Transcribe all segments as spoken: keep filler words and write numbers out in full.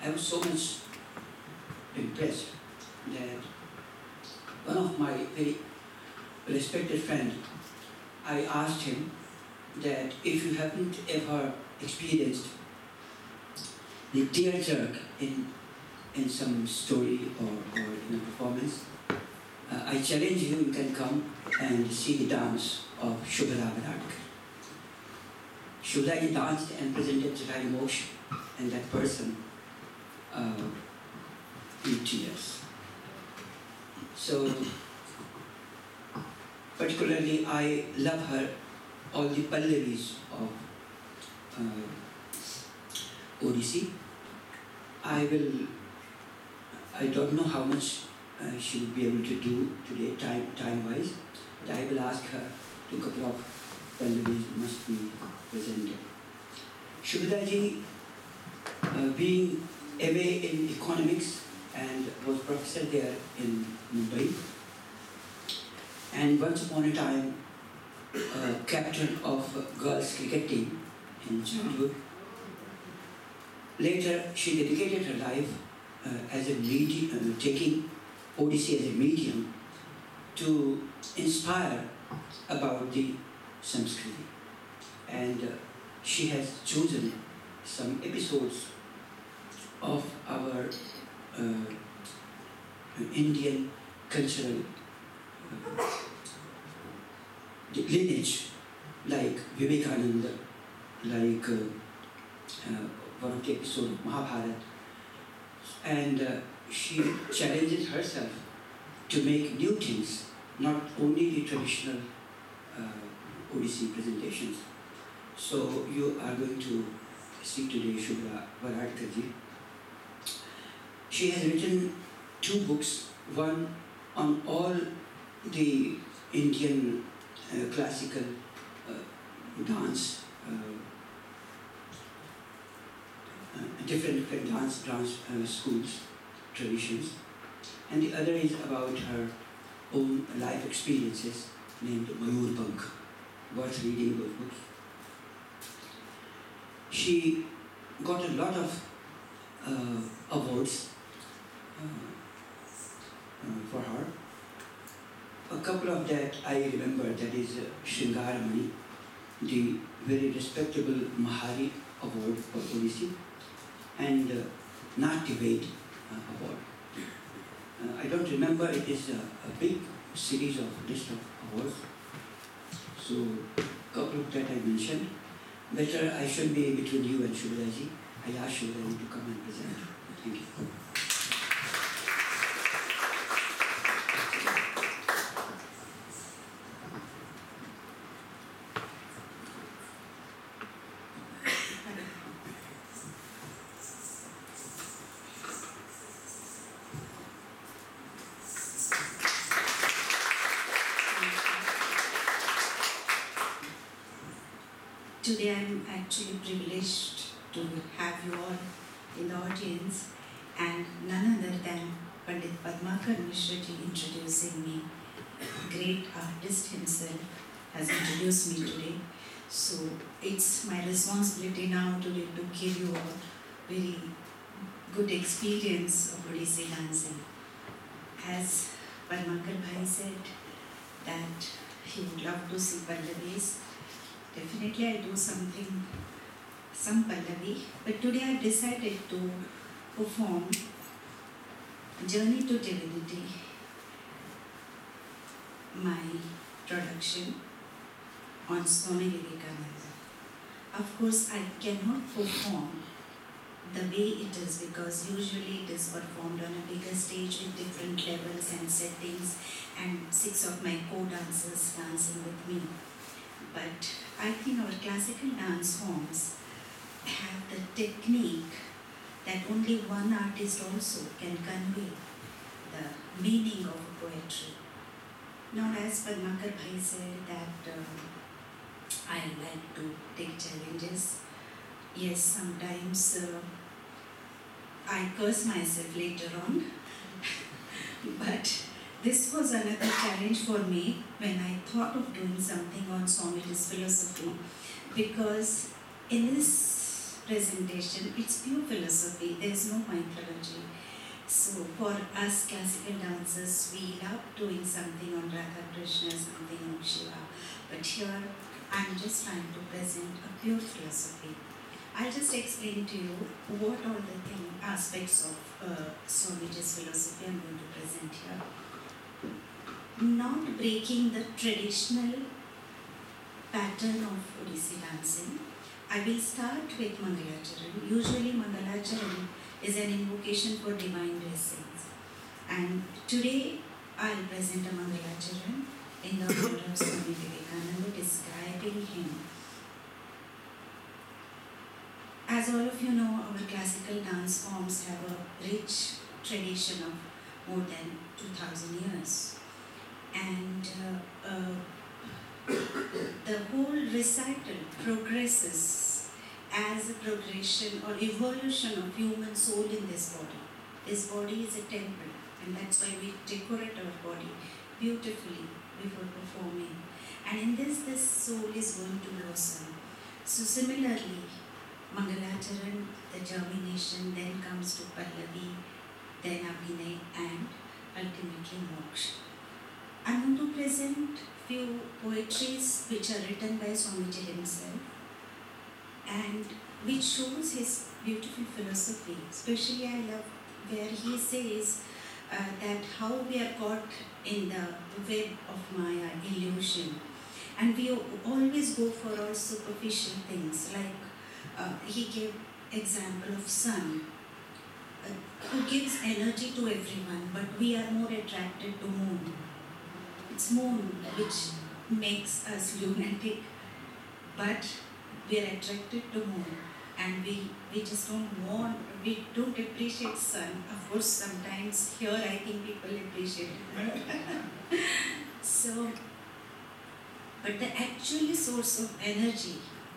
I was so much impressed that one of my very respected friends, I asked him that if you haven't ever experienced the tear jerk in, in some story or, or in a performance, uh, I challenge you, you can come and see the dance of Shubhra Viradkar. Shubhra danced and presented the right emotion, and that person uh, in tears. So, particularly I love her, all the Pallavis of uh, Odissi. I will, I don't know how much uh, she will be able to do today, time, time-wise, but I will ask her to a couple of Pallavis must be presented. Shubhra-ji, uh, being M A in economics and was professor there in Mumbai, and once upon a time uh, captain of girls cricket team in childhood. Later she dedicated her life uh, as a medium, uh, taking Odissi as a medium to inspire about the Sanskriti, and uh, she has chosen some episodes of our uh, Indian cultural uh, lineage, like Vivekananda, like uh, uh, one of the episodes of Mahabharata, and uh, she challenges herself to make new things, not only the traditional uh, Odissi presentations. So you are going to see today Shubhra Viradkar ji. She has written two books, one on all the Indian uh, classical uh, dance, uh, uh, different dance, dance uh, schools, traditions, and the other is about her own life experiences named Mayurpank, worth reading those books. She got a lot of uh, awards uh, uh, for her. A couple of that I remember, that is uh, Shringaramani, the very respectable Mahari Award for Odissi, and uh, Natya Ved uh, Award. Uh, I don't remember, it is a, a big series of list of awards. So, a couple of that I mentioned. Better I should be between you and Shubhra-ji. I ask Shubhra-ji to come and present. Thank you. Today I am actually privileged to have you all in the audience, and none other than Pandit Padmakar Mishra ji introducing me. Great artist himself has introduced me today. So it's my responsibility now today to give you a very good experience of Odissi dancing. As Padmakar Bhai said that he would love to see Pallavis. Definitely I do something, some Pallavi, but today I decided to perform Journey to Divinity, my production on Swami Vivekananda. Of course, I cannot perform the way it is because usually it is performed on a bigger stage with different levels and settings and six of my co-dancers dancing with me. But I think our classical dance forms have the technique that only one artist also can convey the meaning of a poetry. Now, as Padmakar Bhai said that uh, I like to take challenges. Yes, sometimes uh, I curse myself later on, but this was another challenge for me when I thought of doing something on Swamiji's philosophy, because in his presentation. It's pure philosophy, there's no mythology. So for us classical dancers, we love doing something on Radha Krishna, something on Shiva. But here, I'm just trying to present a pure philosophy. I'll just explain to you what all the thing, aspects of uh, Swamiji's philosophy I'm going to present here. Not breaking the traditional pattern of Odissi dancing. I will start with Mangalacharan. Usually Mangalacharan is an invocation for divine blessings. And today I'll present a Mangalacharan in the honor of Swami Vivekananda, describing him. As all of you know, our classical dance forms have a rich tradition of more than two thousand years. And uh, uh, the whole recital progresses as a progression or evolution of human soul in this body. This body is a temple, and that's why we decorate our body beautifully before performing. And in this, this soul is going to blossom. So similarly, Mangalacharan, the germination, then comes to Pallavi, then Abhinay, and ultimately Moksha. I'm going to present few poetries which are written by Swamiji himself and which shows his beautiful philosophy. Especially I love where he says uh, that how we are caught in the web of Maya, illusion. And we always go for all superficial things, like uh, he gave example of sun, uh, who gives energy to everyone, but we are more attracted to moon. It's moon which makes us lunatic, but we are attracted to moon, and we, we just don't want, we don't appreciate sun. Of course, sometimes here I think people appreciate it. So, but the actual source of energy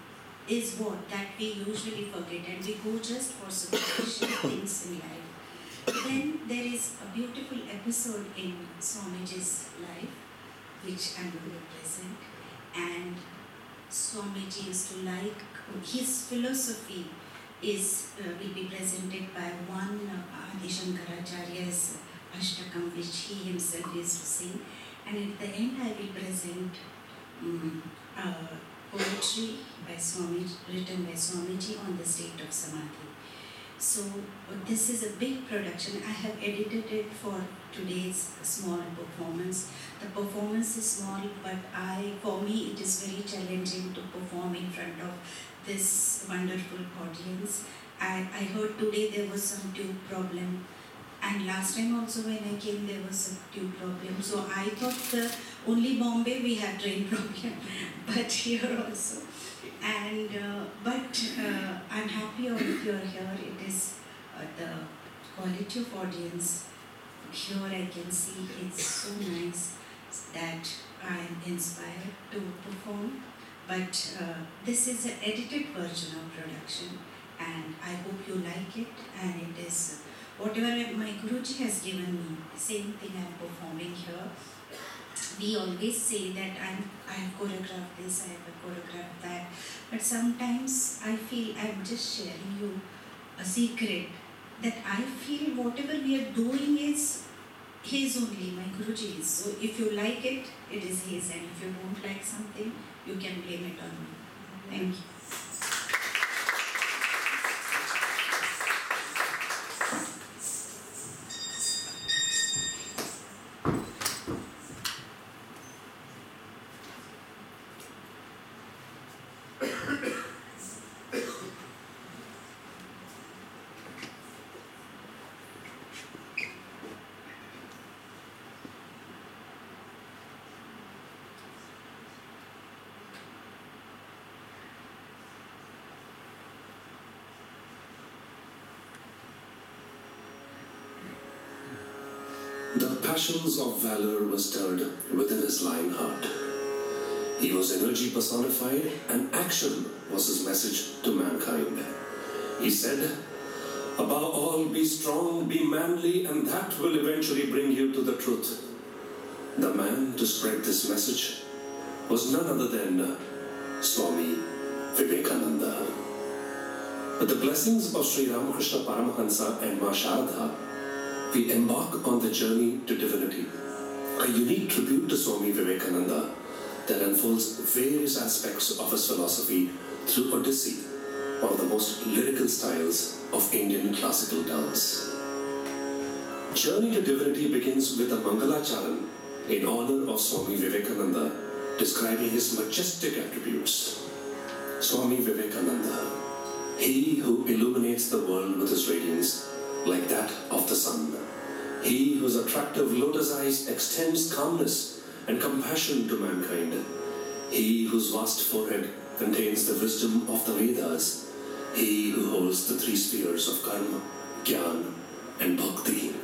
is what that we usually forget, and we go just for superficial things in life. Then there is a beautiful episode in Swamiji's life, which I'm going to present, and Swamiji used to like, his philosophy is, uh, will be presented by one uh, Adi Shankaracharya's Ashtakam, which he himself used to sing, and at the end I will present um, uh, poetry by Swamiji, written by Swamiji on the state of Samadhi. So uh, this is a big production. I have edited it for today's small performance. The performance is small, but I, for me, it is very challenging to perform in front of this wonderful audience. I, I heard today there was some tube problem, and last time also when I came there was a tube problem. So I thought the only Bombay we had train problem, but here also. And uh, but uh, I'm happy all of you are here. It is uh, the quality of audience. Here I can see it's so nice that I'm inspired to perform. But uh, this is an edited version of production, and I hope you like it. And it is whatever my Guruji has given me, same thing I'm performing here. We always say that I'm, I have choreographed this, I have choreographed that, but sometimes I feel I'm just sharing you a secret that I feel whatever we are doing is his only, my Guruji's. So if you like it, it is his, and if you don't like something, you can blame it on me. Thank you. The passions of valor were stirred within his lion heart. He was energy personified, and action was his message to mankind. He said, "Above all, be strong, be manly, and that will eventually bring you to the truth." The man to spread this message was none other than Swami Vivekananda. With the blessings of Sri Ramakrishna Paramahansa and Ma Sharada, we embark on the journey to divinity, a unique tribute to Swami Vivekananda that unfolds various aspects of his philosophy through Odissi, one of the most lyrical styles of Indian classical dance. Journey to Divinity begins with a Mangalacharan in honor of Swami Vivekananda, describing his majestic attributes. Swami Vivekananda, he who illuminates the world with his radiance like that of the sun. He whose attractive lotus eyes extends calmness and compassion to mankind. He whose vast forehead contains the wisdom of the Vedas. He who holds the three spheres of karma, jnana, and bhakti.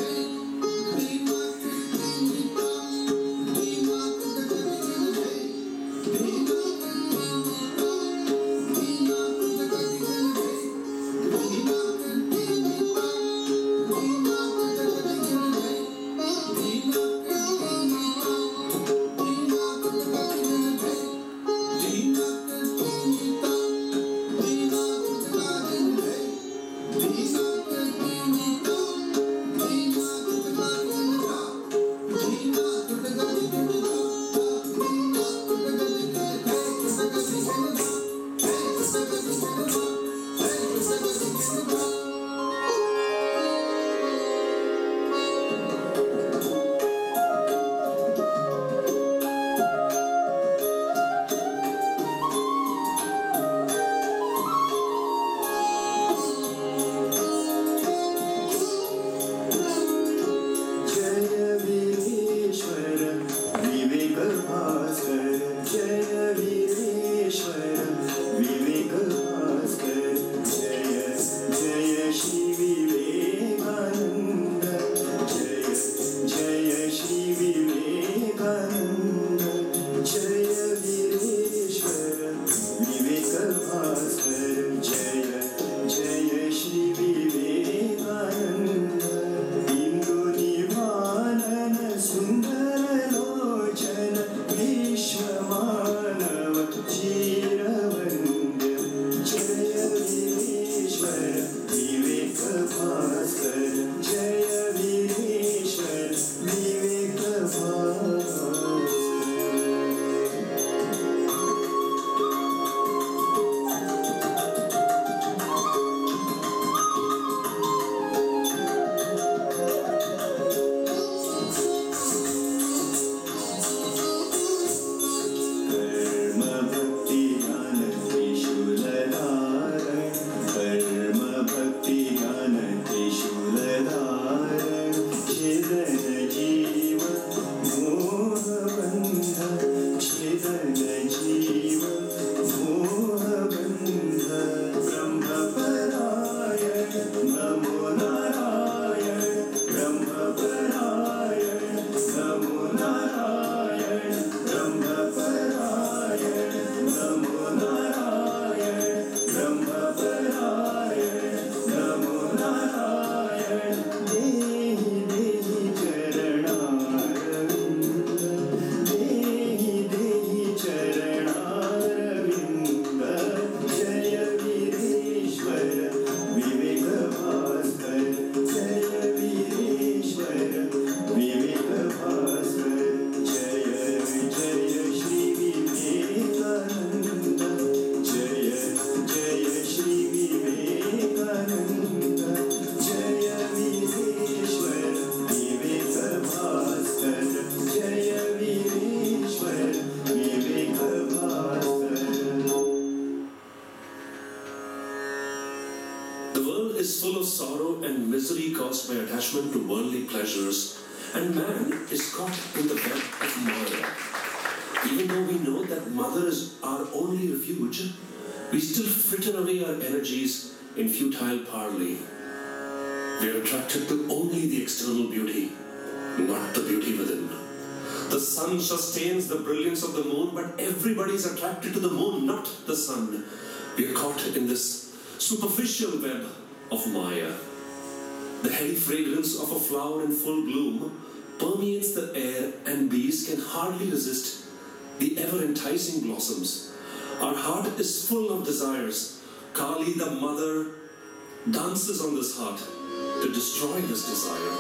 By attachment to worldly pleasures, and man is caught in the web of Maya. Even though we know that Mother is our only refuge, we still fritter away our energies in futile parley. We are attracted to only the external beauty, not the beauty within. The sun sustains the brilliance of the moon, but everybody is attracted to the moon, not the sun. We are caught in this superficial web of Maya. The heady fragrance of a flower in full bloom permeates the air, and bees can hardly resist the ever-enticing blossoms. Our heart is full of desires, Kali, the mother, dances on this heart to destroy this desire.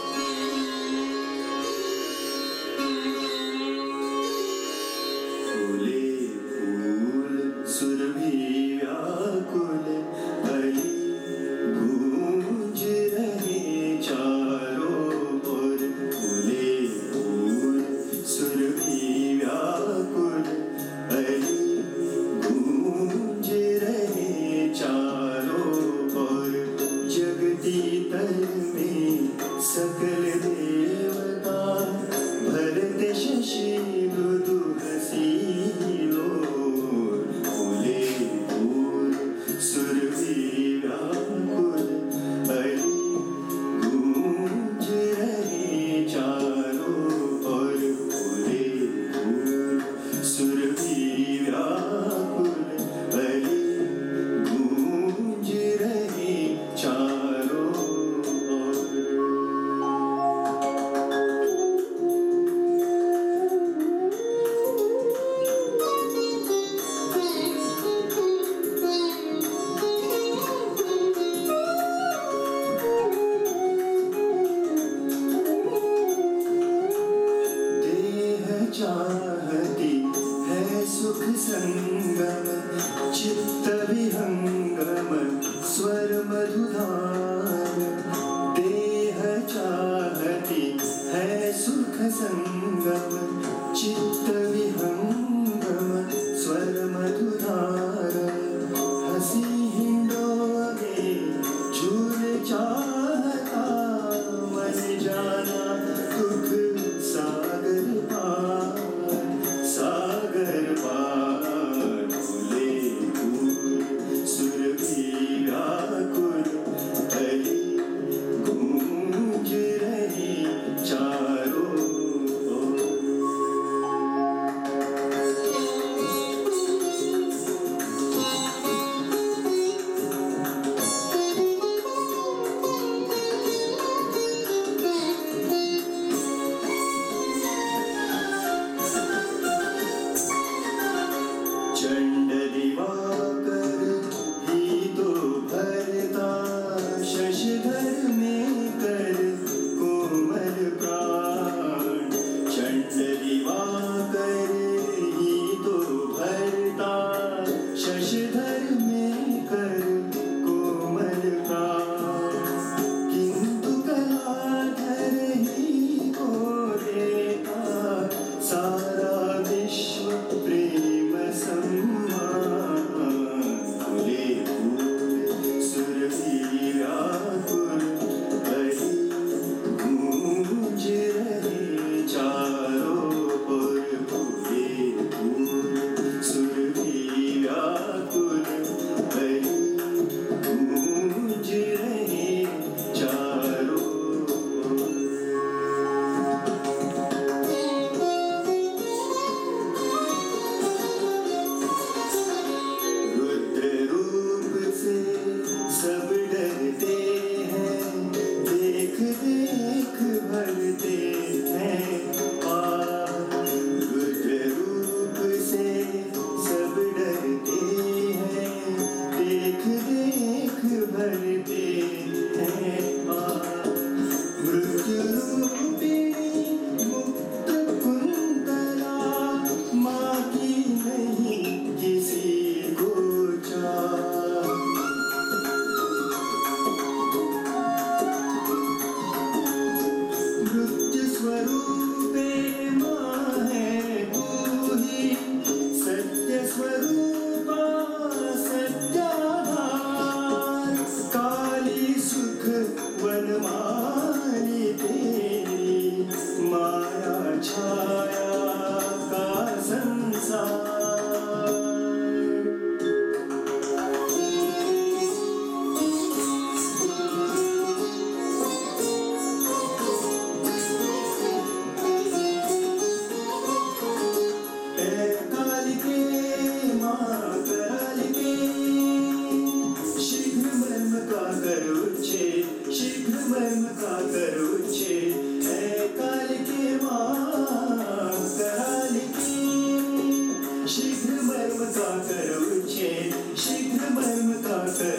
शीघ्र मर्म का करो छेद, शीघ्र मर्म का करो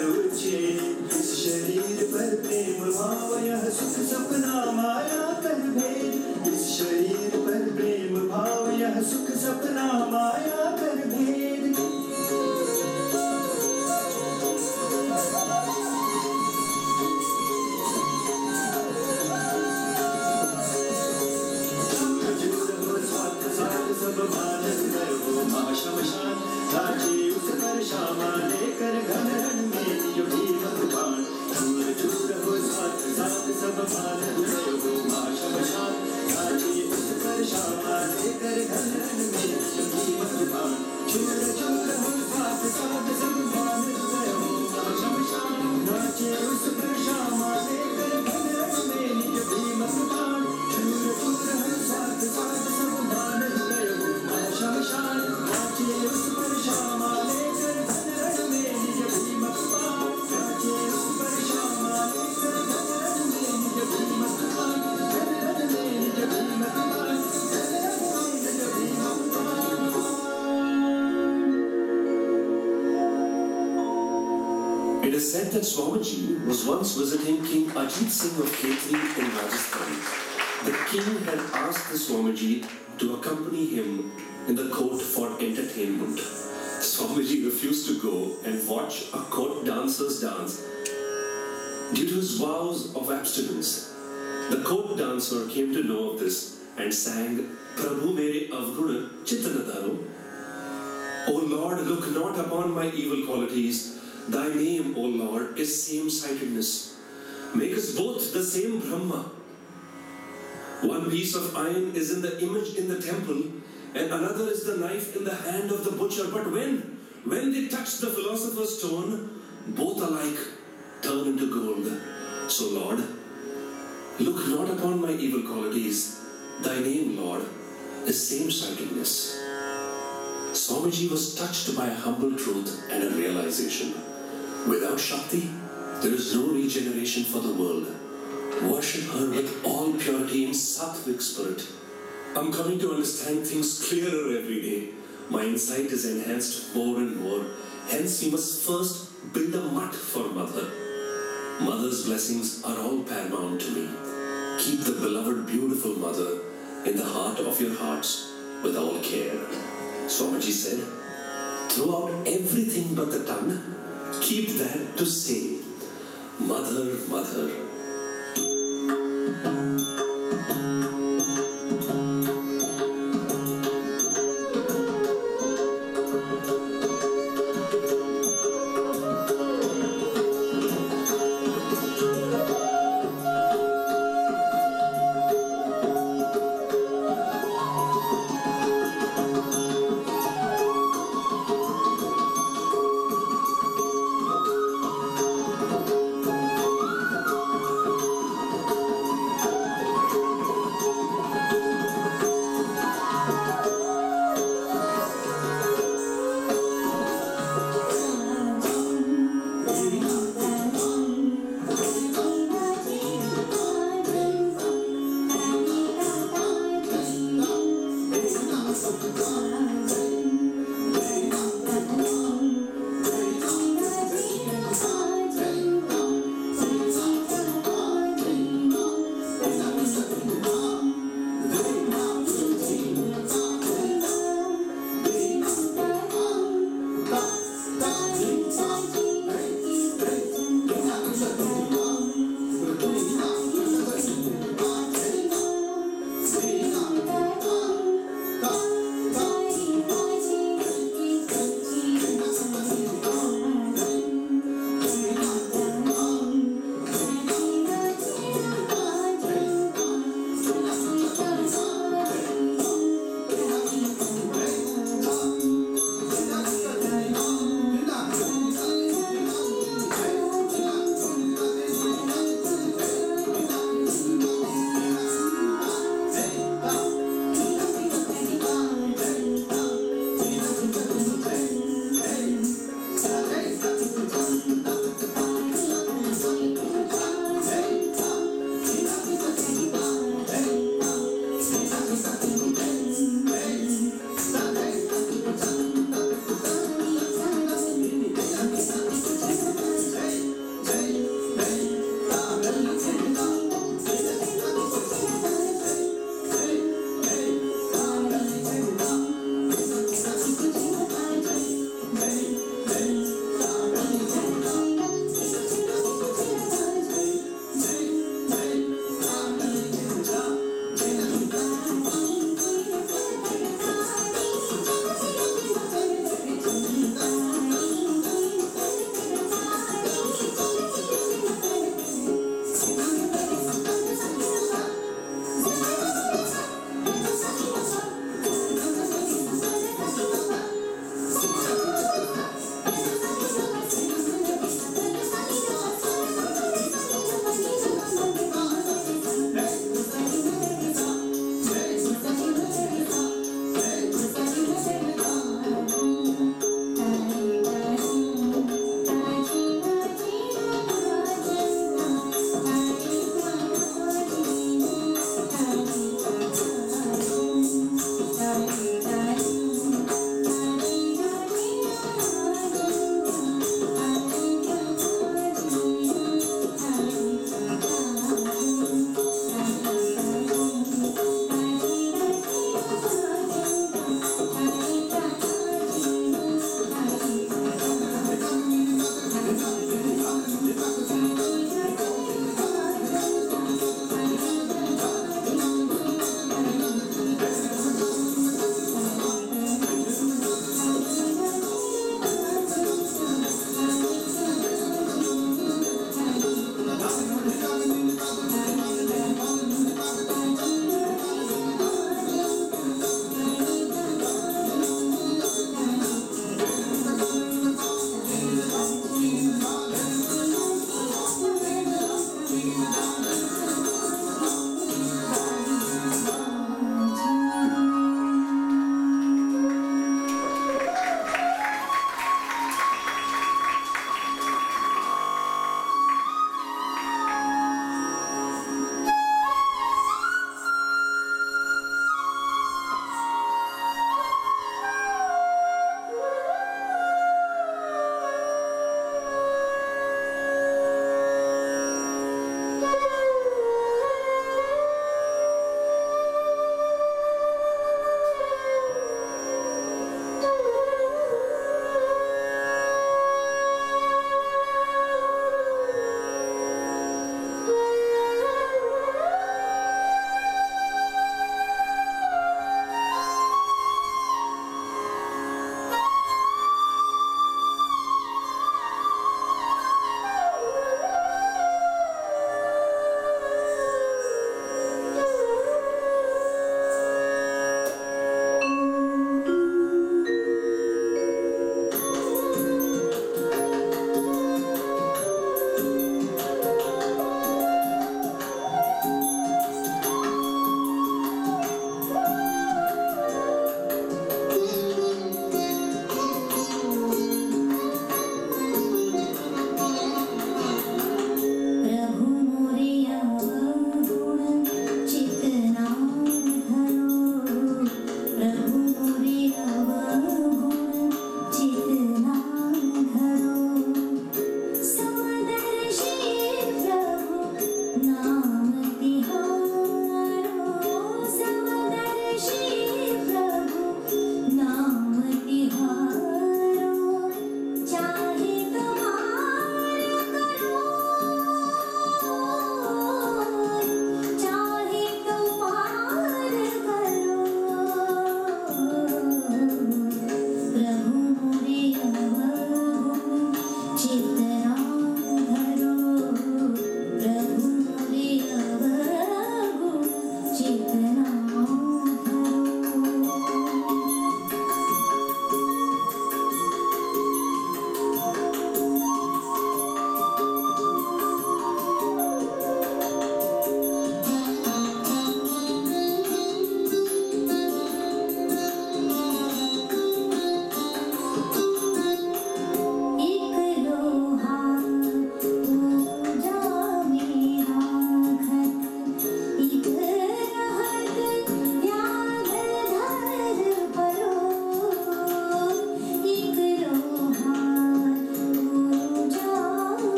शरीर पर प्रेम भाव यह सुख सपना माया कर भेद इस शरीर पर प्रेम भाव यह सुख सपना माया कर भेद सब बादल कर वो माशमशान राजी उस पर श्यामा लेकर घन रण में योगी भगवान चूर चूर हो साथ साथ सब बादल कर वो माशमशान राजी उस पर श्यामा लेकर घन रण में योगी भगवान चूर चूर हो साथ साथ सब बादल कर वो माशमशान राजी उस पर श्यामा लेकर घन रण में योगी भगवान चूर चूर हो साथ साथ सब बादल शमशान नाचे उस पर श्यामा लेकर घन रण में निज भीमकपान नाचे उस पर श्यामा लेकर घन रण में निज भीमकपान घन रण में निज भीमकपान घन रण में निज भीमकपान। It is said that Swamiji was once visiting King Ajit Singh of Khetri in Rajasthan. The king had asked the Swamiji to accompany him in the court for entertainment. Swamiji refused to go and watch a court dancers dance due to his vows of abstinence. The court dancer came to know of this and sang, Prabhu mere avguna chittanadaro. O Lord, look not upon my evil qualities. Thy name, O Lord, is same-sightedness. Make us both the same Brahma. One piece of iron is in the image in the temple, and another is the knife in the hand of the butcher. But when, when they touch the philosopher's stone, both alike turn into gold. So Lord, look not upon my evil qualities. Thy name, Lord, is same-sightedness. Swamiji was touched by a humble truth and a realization. Without Shakti, there is no regeneration for the world. Worship her with all purity in sattvic spirit. I'm coming to understand things clearer every day. My insight is enhanced more and more. Hence, we must first build a mutt for Mother. Mother's blessings are all paramount to me. Keep the beloved, beautiful Mother in the heart of your hearts with all care. Swamiji said, throughout everything but the tongue, keep that to say, Mother, Mother.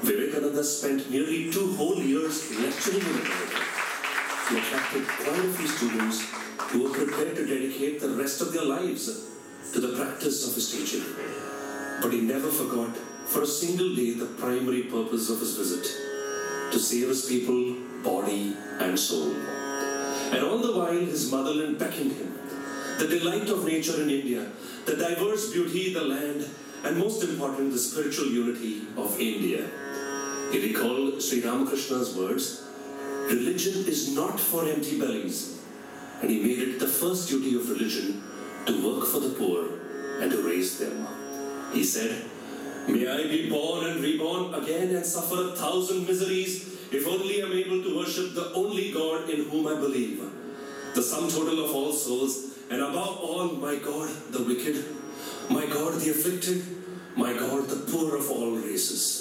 Vivekananda spent nearly two whole years lecturing in America. He attracted quite a few students who were prepared to dedicate the rest of their lives to the practice of his teaching. But he never forgot for a single day the primary purpose of his visit, to save his people, body and soul. And all the while his motherland beckoned him, the delight of nature in India, the diverse beauty of the land, and most important, the spiritual unity of India. He recalled Sri Ramakrishna's words, "Religion is not for empty bellies," and he made it the first duty of religion to work for the poor and to raise them. He said, "May I be born and reborn again and suffer a thousand miseries if only I am able to worship the only God in whom I believe, the sum total of all souls, and above all, my God, the wicked, my God, the afflicted, my God, the poor of all races."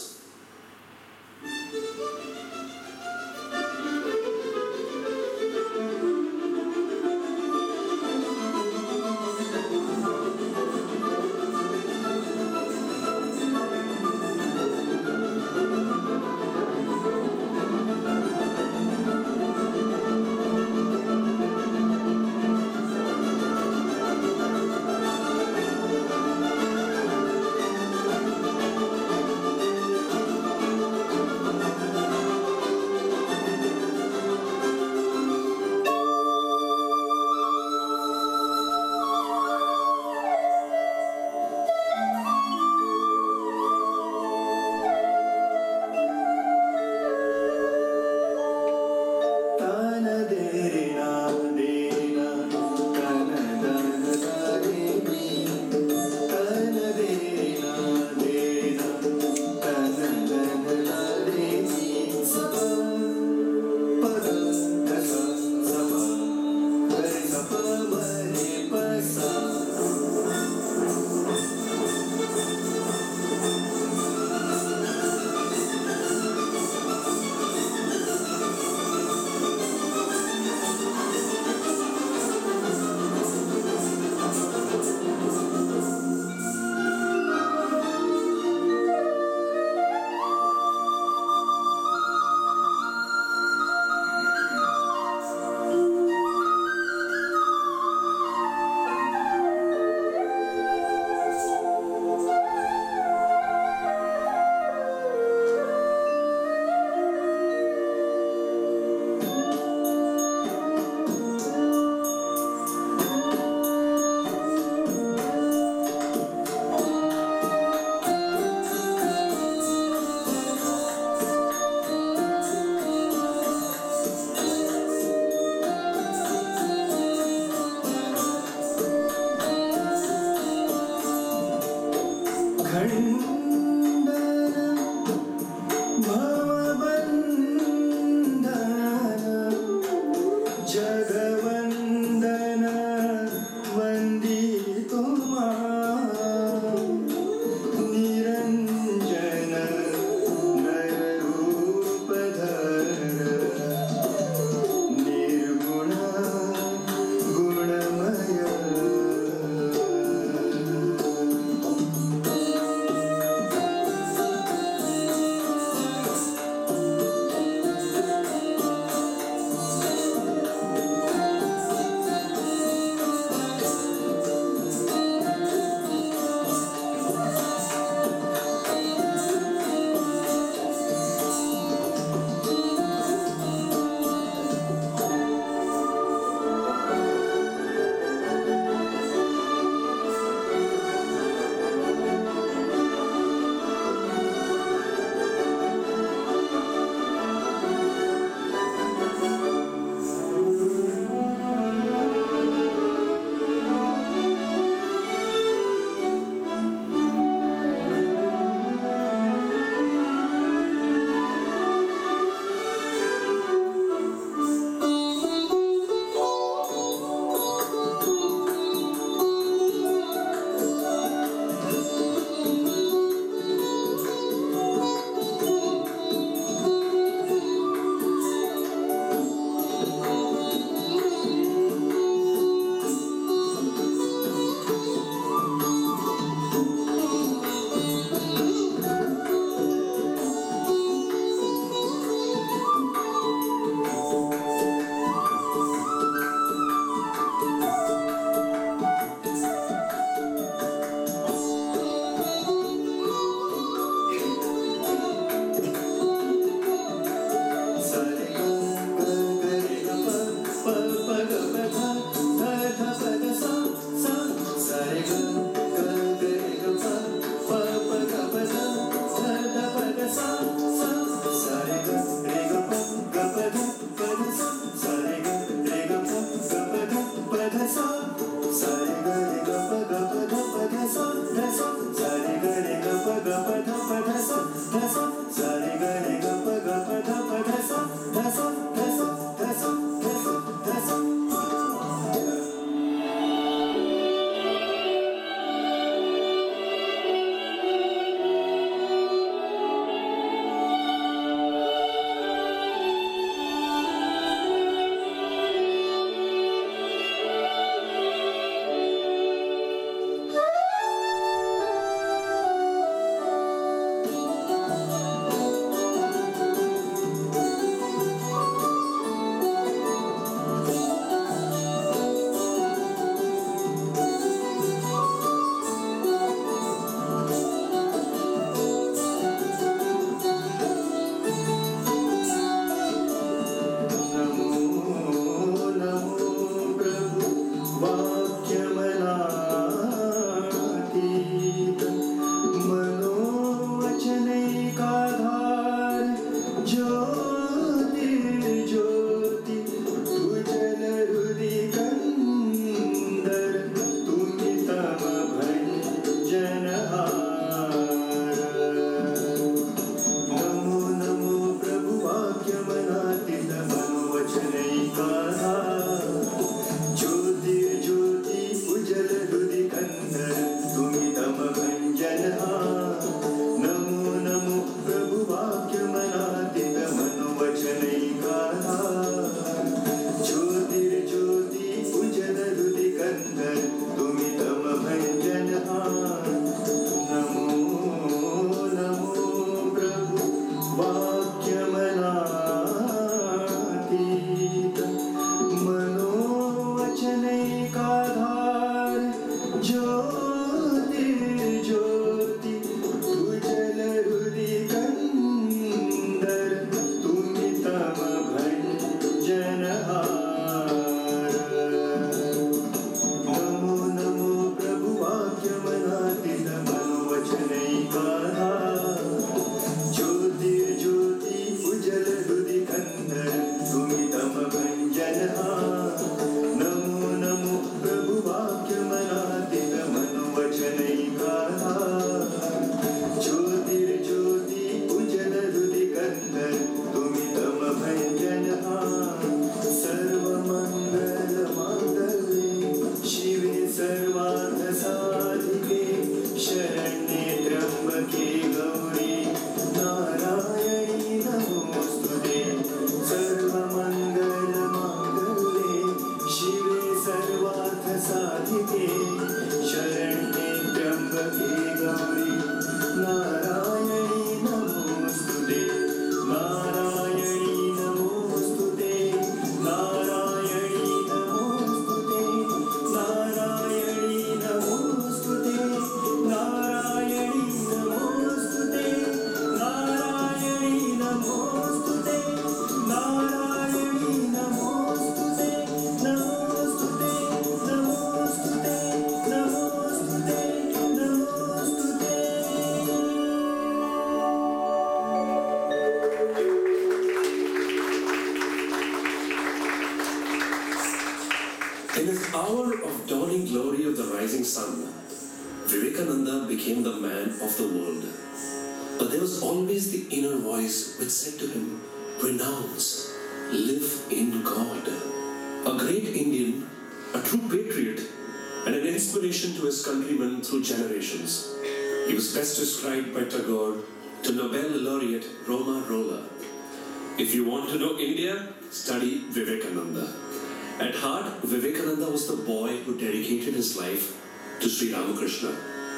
rising sun, Vivekananda became the man of the world. But there was always the inner voice which said to him, renounce, live in God. A great Indian, a true patriot, and an inspiration to his countrymen through generations. He was best described by Tagore to Nobel laureate Roma Rolla. If you want to know India, study Vivekananda. At heart, Vivekananda was the boy who dedicated his life to Sri Ramakrishna.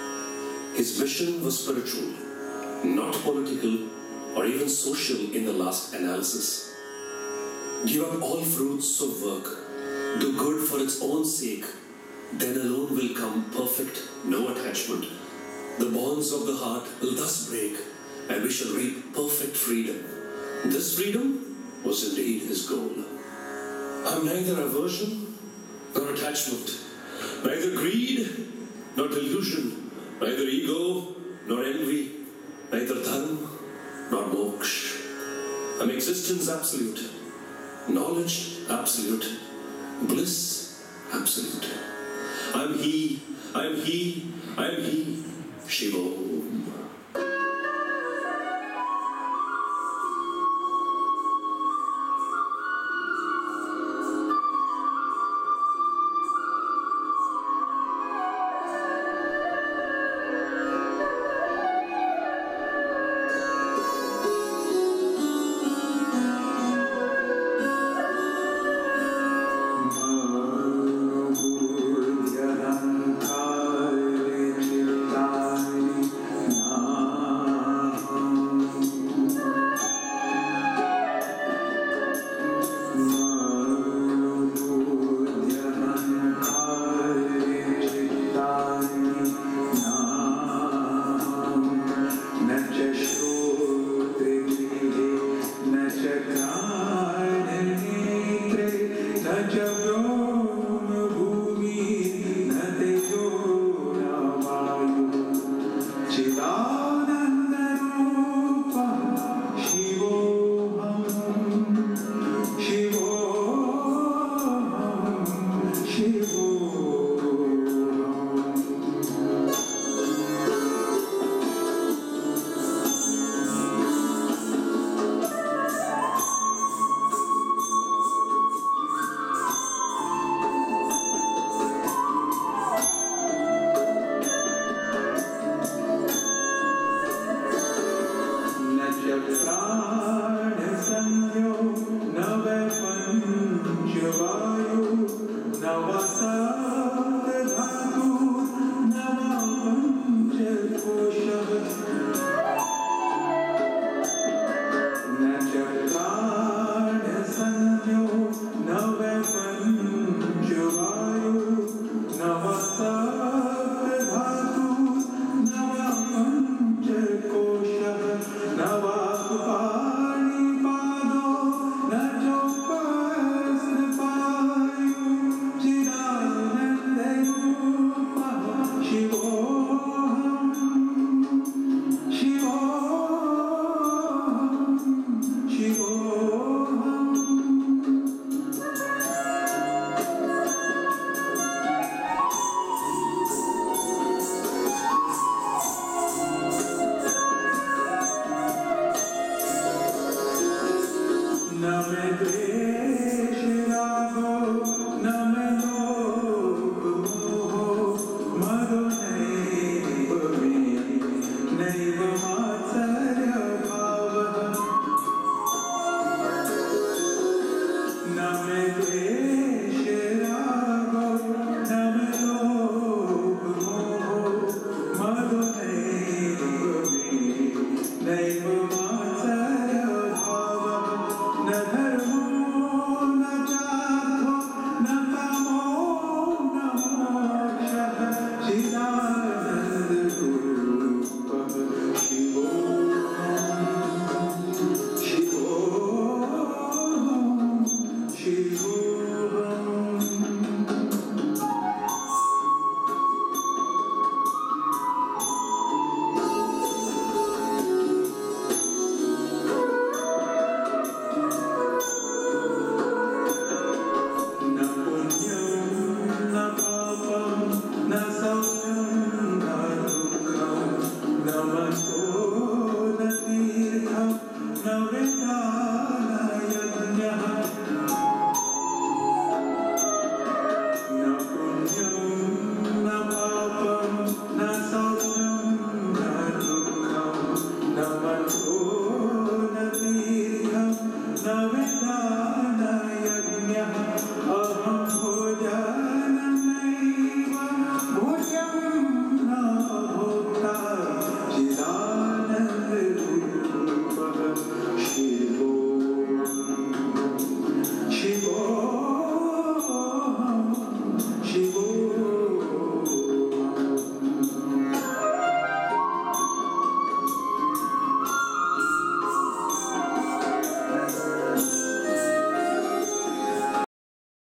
His mission was spiritual, not political or even social in the last analysis. Give up all fruits of work, do good for its own sake, then alone will come perfect, no attachment. The bonds of the heart will thus break, and we shall reap perfect freedom. This freedom was indeed his goal. I am neither aversion nor attachment, neither greed nor delusion, neither ego nor envy, neither dharma nor moksha. I am existence absolute, knowledge absolute, bliss absolute. I am he, I am he, I am he, Shiva Om. Nehru